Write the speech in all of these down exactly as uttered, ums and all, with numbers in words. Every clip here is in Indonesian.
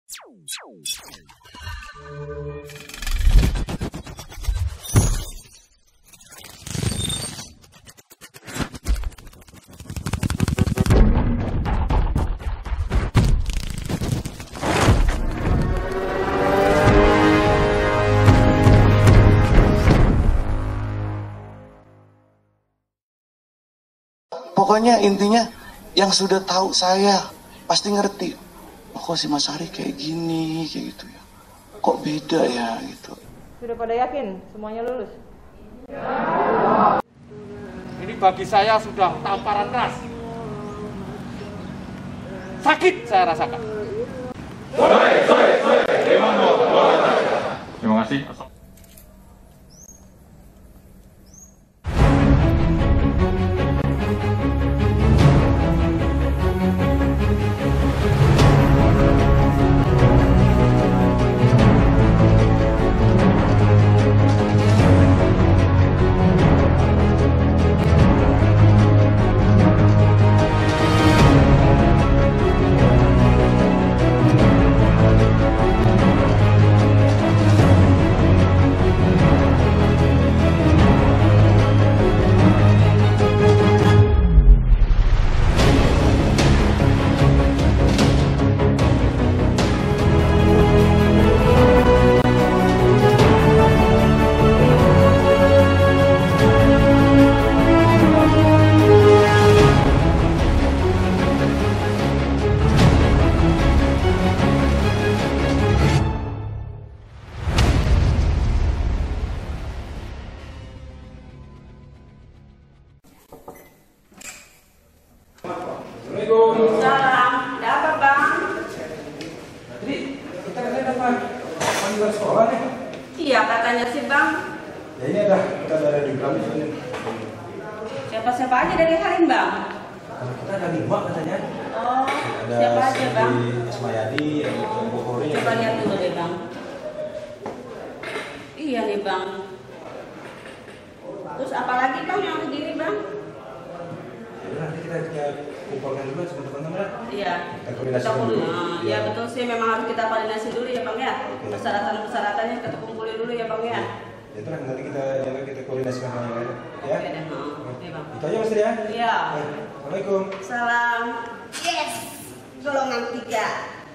Pokoknya intinya yang sudah tahu saya pasti ngerti. Oh, kok si Mas Ari kayak gini, kayak gitu ya. Kok beda ya gitu. Sudah pada yakin semuanya lulus? Ya. Ini bagi saya sudah tamparan keras. Sakit saya rasakan. Terima kasih. Salam, ada apa Bang? Jadi kita katanya dapat panggilan sekolah nih. Iya katanya sih Bang. Ya ini ada kita ada di Gramis ini. Siapa-siapa aja dari Harim Bang? Kita ada lima katanya. Oh, Ada siapa aja Bang? si Ismayadi, ada Bang Bokori. Coba lihat dulu deh Bang. Iya nih Bang. Terus apalagi Bang yang begini Bang? Ya nanti kita kita kumpulkan dulu sama teman-teman. Iya. Kita koordinasi dulu. Nah, ya betul sih, memang harus kita koordinasi dulu ya Bang ya. Oke. Persyaratan-persyaratannya kita kumpulin dulu ya Bang ya. Ya itu nanti kita yang kita koordinasikan sama yang lain. Ya. Oke deh, mau. Oke Bang. Itu aja Mas Tri ya. Iya. Ya. Assalamualaikum. Salam. Yes. Golongan tiga.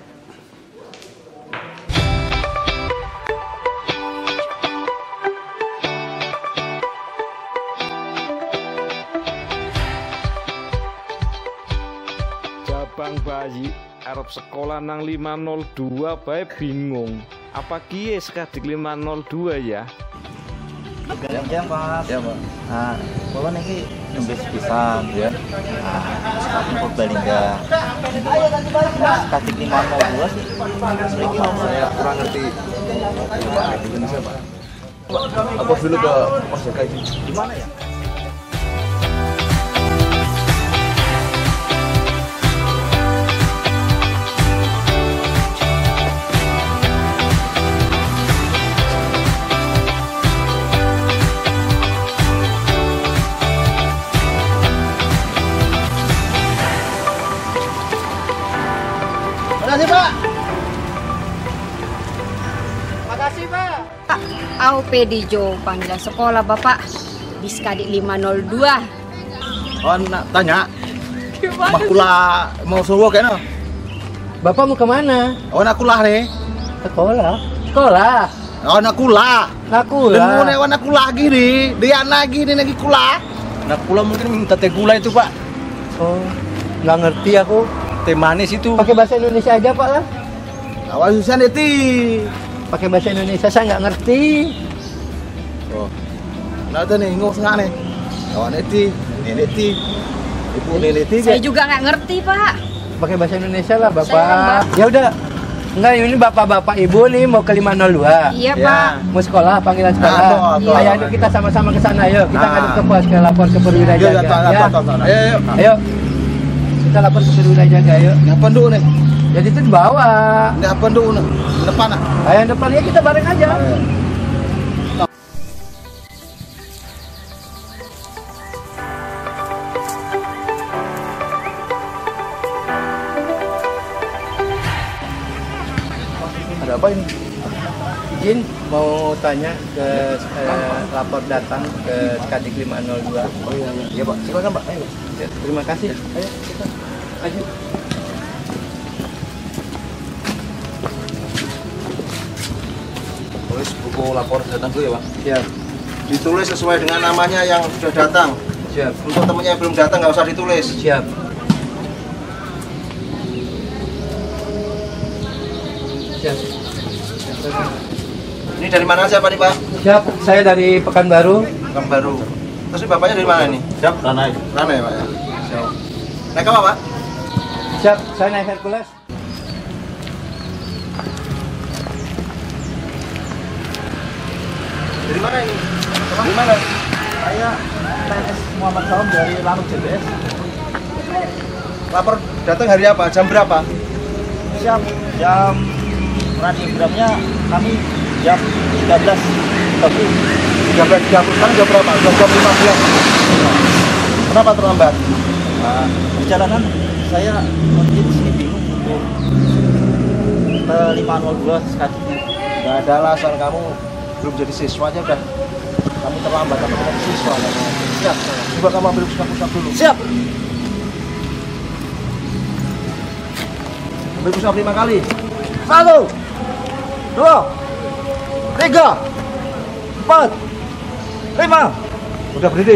Jabang bayi arep sekolah nang lima nol dua bae bingung. Apa kiye sekadik lima nol dua ya? Ya, ya Mas. Ya Pak. Nah, kalau niki nembes pisan ya. Nah, sekarang Purbalingga. Sekadik lima nol dua sih. Saya kurang ngerti bahasa Indonesia, Pak. Apa dulu ke Mas Jaka itu? Gimana ya? Makasih Pak. Makasih Pak. A U P Dijo panggilan sekolah Bapak Diskadik lima nol dua. Oh, nak tanya. Makula mau suruh kayaknya. Bapak mau kemana? Oh, nak kulah nih. Sekolah. Sekolah. Oh, nak kulah. Nak kulah. Dan mau nek nak kulah gini, dia lagi nih lagi kulah. Nak kulah mungkin minta teh gula itu, Pak. Oh, nggak ngerti aku. Teh manis itu. Pakai bahasa Indonesia aja Pak lah. Awas susah neti. Pakai bahasa Indonesia saya nggak ngerti. Oh, nah tuh nih ngos nggak nih. Kawan neti, neti, ibu neti. Saya juga nggak ngerti Pak. Pakai bahasa Indonesia lah Bapak. Saya, Ya udah. Enggak, ini bapak-bapak ibu nih mau ke lima nol dua. Iya Ya. Pak. Mau sekolah, panggilan sekolah. Ah, Iya. Ayo, ayo kita sama-sama ke sana yuk. Kita Nah. ngadu ke pos, ke lapor ke perwira Ya, jaga. ya, Ya. Ayo, ayo. Ayo. Kita lapor ke perwira jaga yuk. Apa dulu nih? Jadi itu di bawah. Ini apa dulu nih? Depan ah. Ayo yang depan ya kita bareng aja. Ada apa ini? Izin mau tanya ke eh, lapor datang ke Kadif lima nol dua. Oh iya, iya. Iya Pak, silakan Pak. Ayo. Ya, terima kasih. Ayo kita lanjut. Tulis buku lapor datang dulu ya Pak. Siap. Ditulis sesuai dengan namanya yang sudah datang. Siap. Untuk temennya yang belum datang nggak usah ditulis. Siap. Siap. Ini dari mana siapa nih Pak? Siap. Saya dari Pekanbaru. Pekanbaru. Terus bapaknya dari mana nih? Siap, Ranai. Rana ya Pak ya? Siap. Naik apa Pak? Siap. Saya naik Hercules. Dari mana ini? Dari mana? Saya P N S Muhammad Salam dari Lanut J B S. Lapor datang hari apa? Jam berapa? Siap. Jam radiogramnya kami jam tiga belas tiga puluh. tiga belas tiga puluh. Sekarang jam berapa? Jam jam lima belas. Kenapa terlambat? Nah, perjalanan saya nanti di sini bingung untuk ke lima nol dua sekadiknya. Gak ada alasan kamu belum jadi siswa aja udah kamu terlambat atau menjadi siswa. Siap. Coba kamu ambil pusat-pusat dulu. Siap. Ambil pusat lima kali. Satu, dua, tiga, empat, lima. Udah berhenti.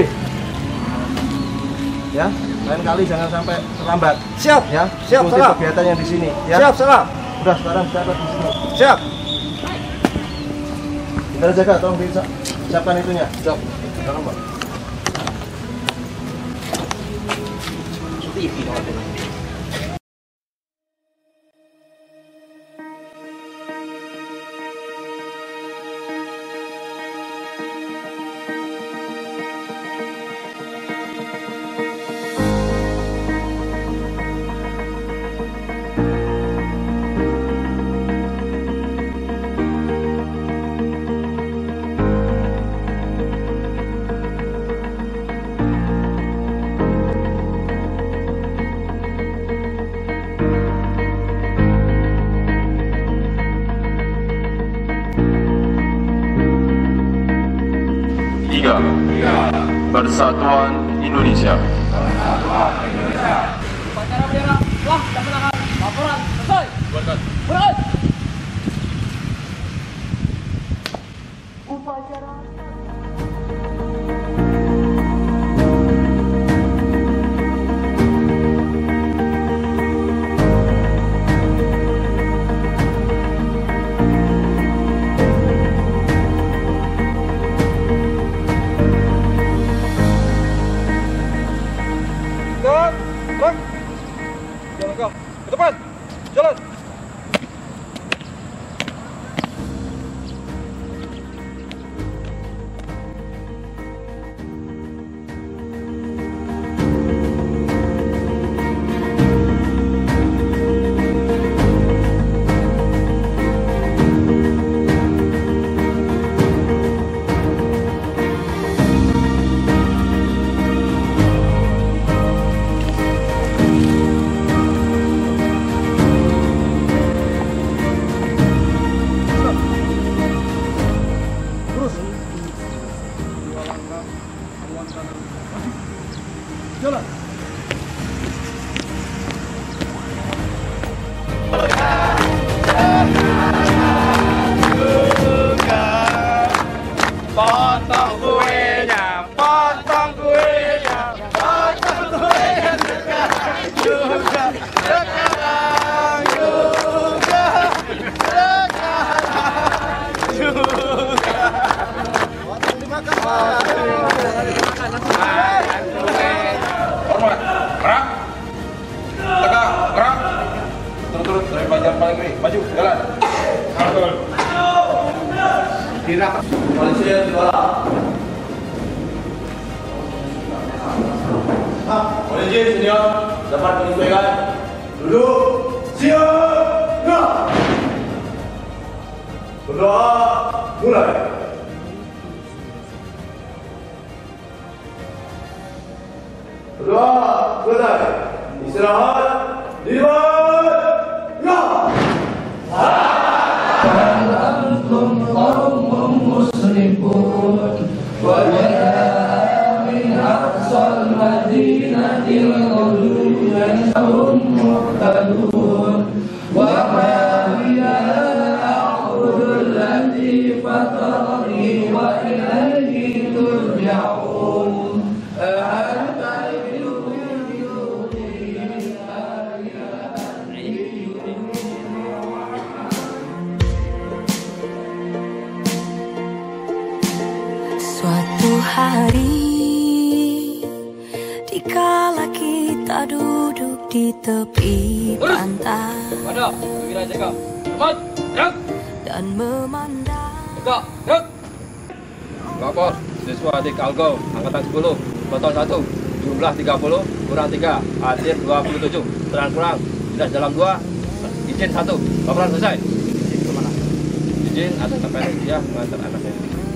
Ya, lain kali jangan sampai terlambat. Siap. Ya, Siap, ikuti salah. kegiatan yang di sini. Ya. Siap, salah. Udah sekarang sudah ada di sini. Siap. Kita jaga, tolong disiapkan itunya. Siap. Jangan Pak. T V nomor Tiga, Persatuan Indonesia. Upacara bendera telah dilaksanakan. Laporan selesai. Berangkat. Berangkat. Upacara Jalan kau. Ke depan. Jalan. Potong kuenya, potong kuenya, potong kuenya sekarang juga, sekarang juga, sekarang juga. Terima kasih. Hormat, gerak, tegak, gerak, turut-turut dari bagian paling kiri, maju, jalan. Betul. Kira polisi bola. Ah, polisi senior dapat menyesuaikan. Duduk, siap, gerak. Berdoa, mulai. Berdoa, selesai. Istirahat, lima, gerak. Suatu hari dikala kita duduk di tepi pantai dan memandang Lapor siswa adik Algo angkatan sepuluh botol satu jumlah tiga puluh kurang tiga hadir dua puluh tujuh terang kurang tidak dalam dua izin satu laporan selesai. Izin kemana? Izin atas sampai dia mengantar anaknya.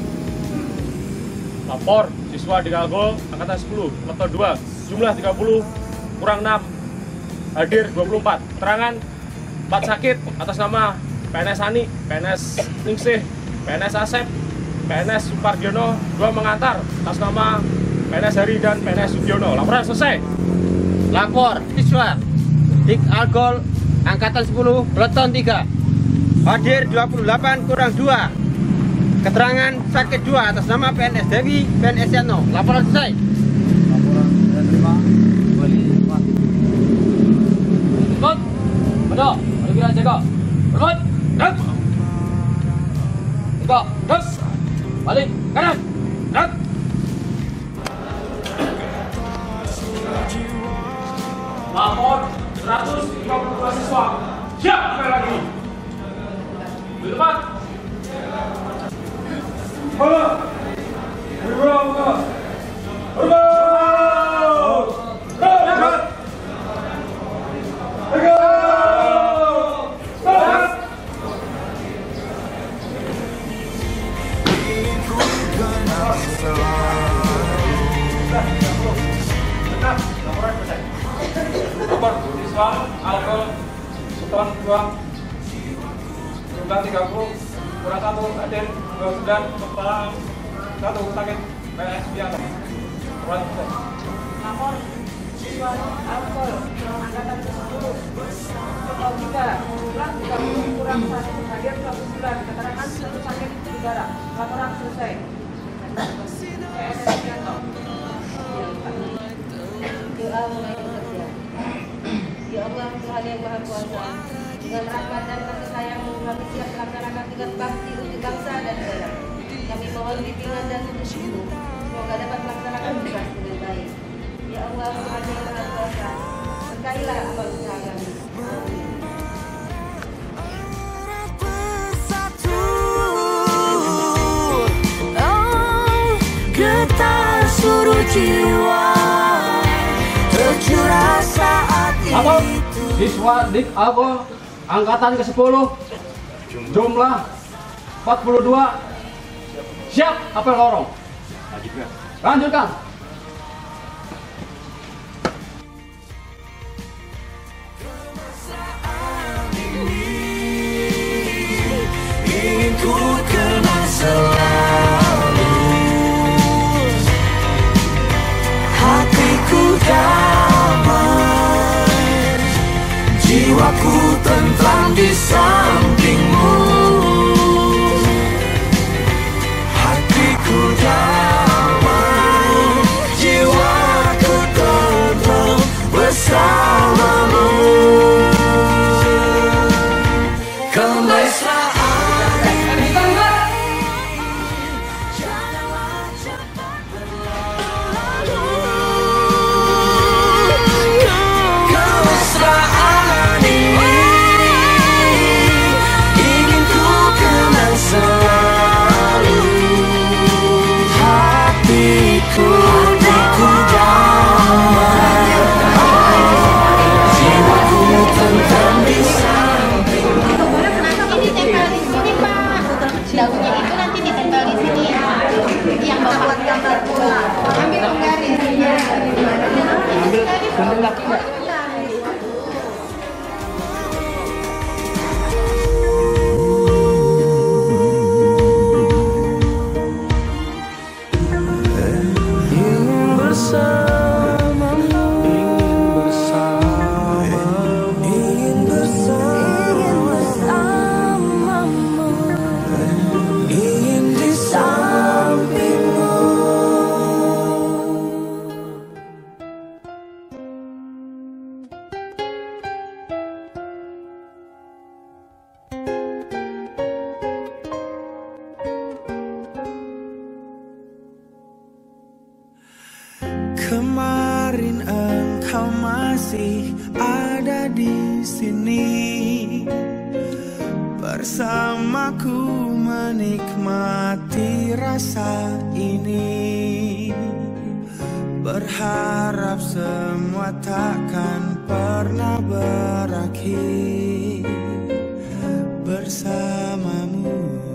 Lapor siswa adik Algo angkatan sepuluh botol dua jumlah tiga puluh kurang enam hadir dua puluh empat terangan empat sakit atas nama P N S Ani, P N S Ningsih, P N S Asep, P N S Supardiono, dua mengantar atas nama P N S Hari dan P N S Sugiono. Laporan selesai. Lapor siswa Dik Algol angkatan sepuluh peleton tiga hadir dua puluh delapan kurang dua keterangan sakit dua atas nama P N S Dewi, P N S Yano. Laporan selesai. Laporan sudah terima kembali lima. Ikut Bedo ada kira jaga berbuat dan tiga terus balik kanan dan Lapor seratus lima puluh dua siswa. Siap sekali lagi. Di depan. Bola. Berbau. Berbau. Berbau. Lapor siswa Algo Sultan dua jumlah tiga puluh kurang satu hadir dua puluh sembilan kepala satu sakit P N S Biasa. Laporan selesai. Lapor siswa Algo angkatan sepuluh botol tiga jumlah tiga puluh kurang satu hadir dua puluh sembilan keterangan satu sakit udara. Laporan selesai. P N S Biasa. Doa mulai bekerja. Ya Allah Tuhan yang Maha Kuasa, dengan rahmat dan kasih sayang-Mu kami siap melaksanakan tugas bakti untuk bangsa dan negara. Kami mohon bimbingan dan petunjuk-Mu, semoga dapat melaksanakan tugas dengan baik. Ya Allah Tuhan yang Maha Kuasa, berkailah amal usaha kami. getar seluruh jiwa tercurah saat Lapor itu. siswa Dik Algo angkatan ke sepuluh jumlah empat puluh dua siap apel lorong. Lanjutkan. Ingin ku kenang selalu, hatiku damai, jiwaku tentram di sampingmu. Hatiku damai, jiwaku tentram bersamamu. Kemesraan masih ada di sini bersamaku menikmati rasa ini. Berharap semua takkan pernah berakhir bersamamu,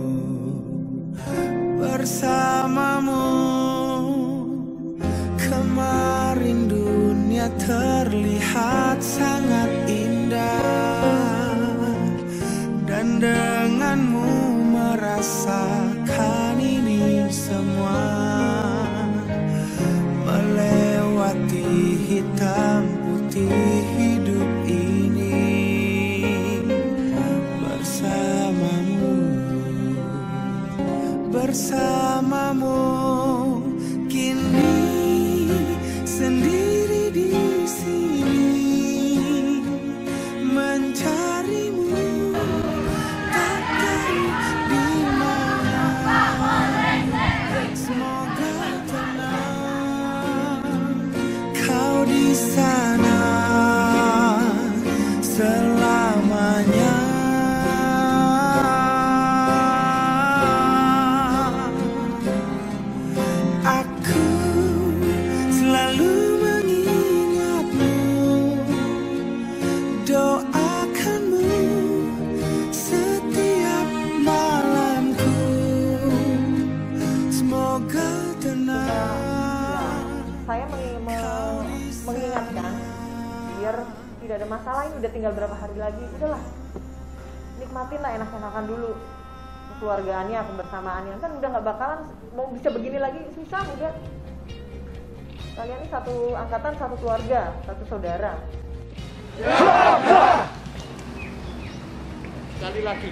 bersamamu. Kemarin dunia terlihat sangat indah, dan denganmu merasakan ini semua. Melewati hitam putih hidup ini bersamamu, bersamamu. Kini sendiri di sini mencarimu, tak tahu di mana. Semoga tenang kau di sana selamanya. Aku selalu mengingatmu, doakanmu setiap malamku. Semoga tenang. Saya meng- me- mengingatkan biar tidak ada masalah. Ini udah tinggal berapa hari lagi, udahlah nikmatin lah enak-enakan dulu kekeluargaannya, kebersamaannya. Kan udah nggak bakalan mau bisa begini lagi, susah udah. Kalian ini satu angkatan, satu keluarga, satu saudara. Sekali lagi,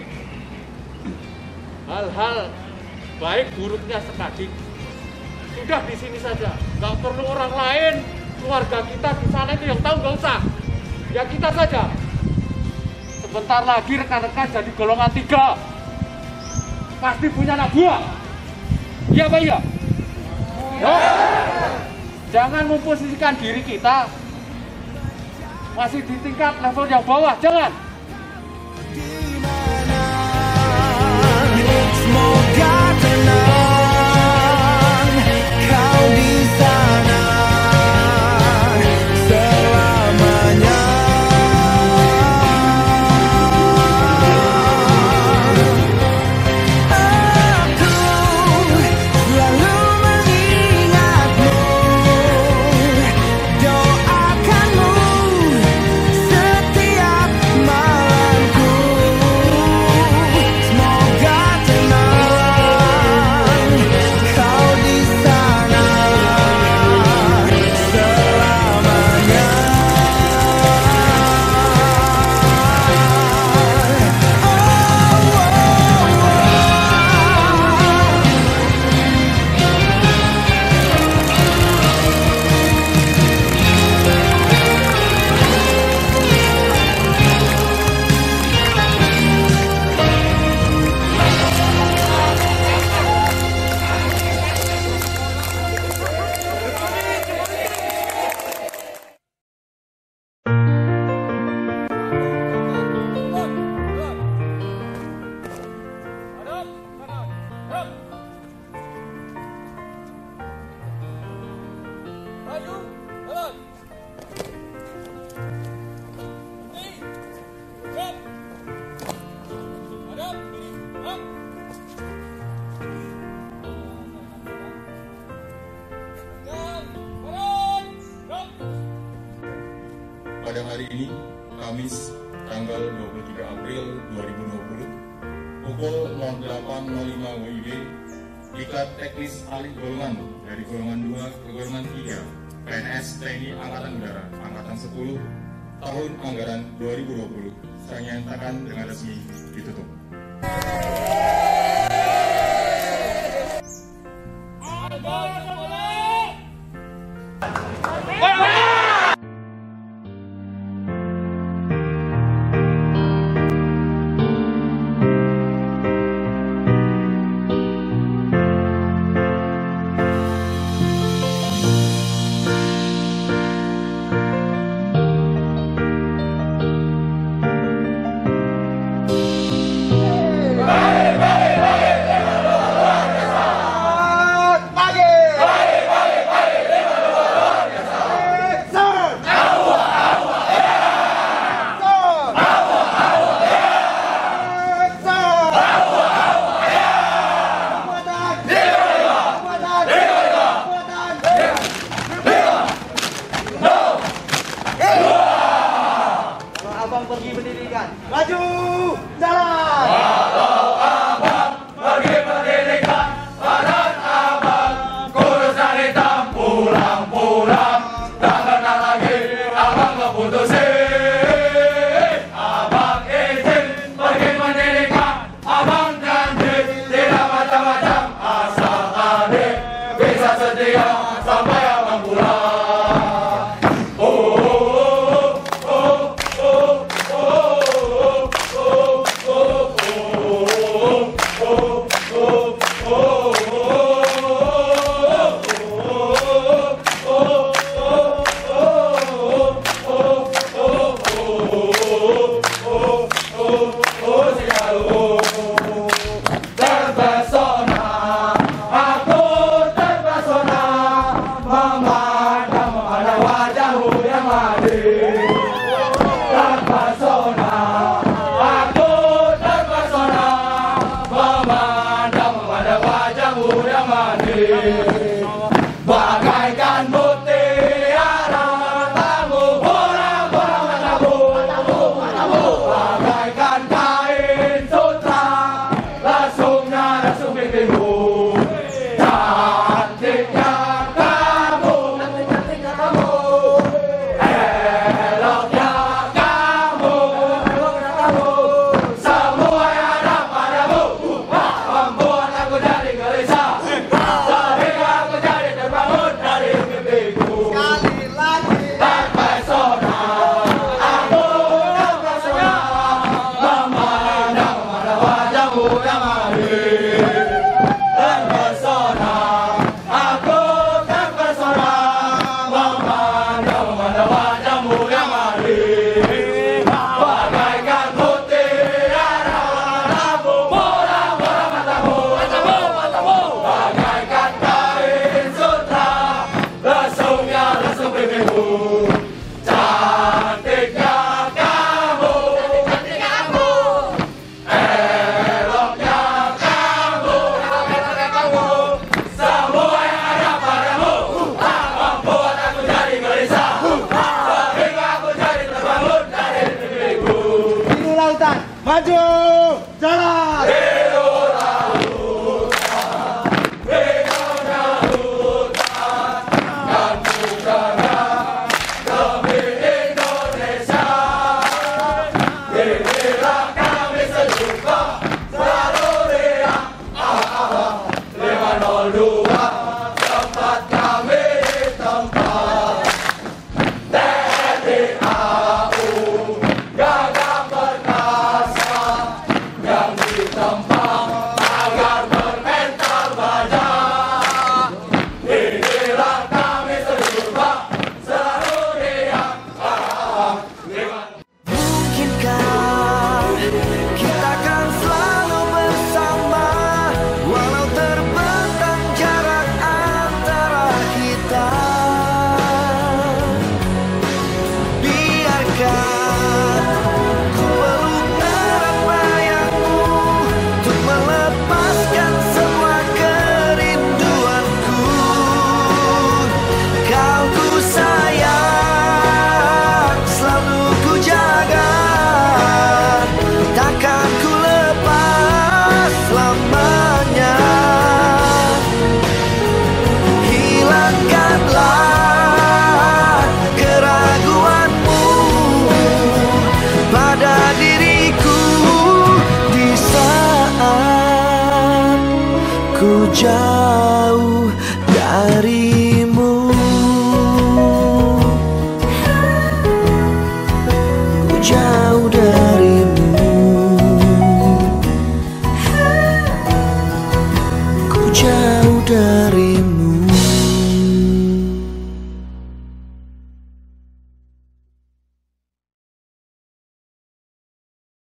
hal-hal baik buruknya sekali sudah di sini saja, nggak perlu orang lain. Keluarga kita di sana itu yang tahu, nggak usah, ya kita saja. Sebentar lagi rekan-rekan jadi golongan tiga, pasti punya anak buah, iya Pak ya? Yo, jangan memposisikan diri kita masih di tingkat level yang bawah, jangan. Semoga tenang kau di sana selamanya. Aku selalu mengingatmu, doakanmu setiap malamku. Semoga tenang kau di sana selamanya. Pada hari ini, Kamis, tanggal dua puluh tiga April dua ribu dua puluh, pukul nol delapan nol lima W I B, Diklat Teknis Alih Golongan dari golongan dua ke golongan tiga, P N S T N I Angkatan Udara, Angkatan sepuluh, tahun anggaran dua ribu dua puluh, saya nyatakan dengan resmi ditutup. pendidikan. Maju, jalan. Walau abang pergi pendidikan, badan abang kurus dan hitam, pulang-pulang tak kenal lagi abang keputusin. Abang izin pergi pendidikan, abang janji tidak macam-macam, asal adik bisa setia sampai abang pulang. Bagaikan mutiara matamu, borang-borang matamu, bagaikan kain sutra, lasungnya rasung pipimu. Cantiknya kamu, cantiknya kamu, eloknya kamu, eloknya kamu, semua yang ada padamu membuat aku jadi gelisah. Maju, jalan. Jauh dari